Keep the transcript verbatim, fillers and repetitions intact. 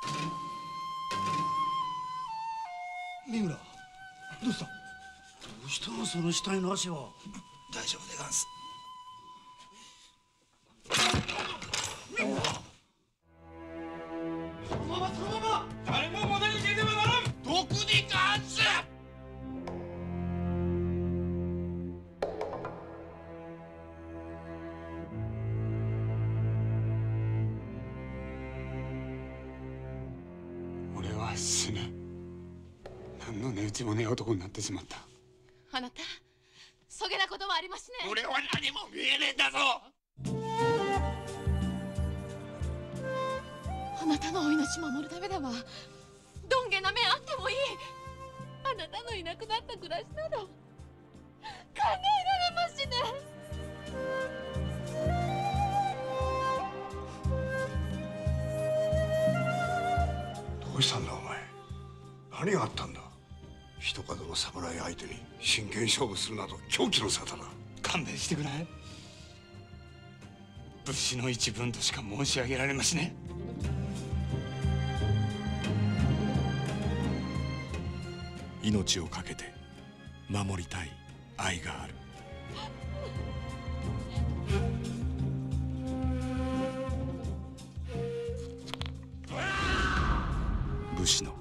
三村、どうした？どうしたのその死体の足は。 大丈夫でがんす。 三村、そのままそのまま。誰も戻り出てはならん。どこにかんす。 俺は死ぬ。何の値打ちもねえ男になってしまった。 あなた、そげなことはありますね。 俺は何も見えねえんだぞ。 あなたのお命守るためだわ。どんげな目あってもいい。あなたのいなくなった暮らしなど考えられますしね。 どうしたんだお前。何があったんだ。一角の侍相手に真剣勝負するなど狂気の沙汰だ。 勘弁してくれ。武士の一分としか申し上げられますね。 命を懸けて守りたい愛がある。武士の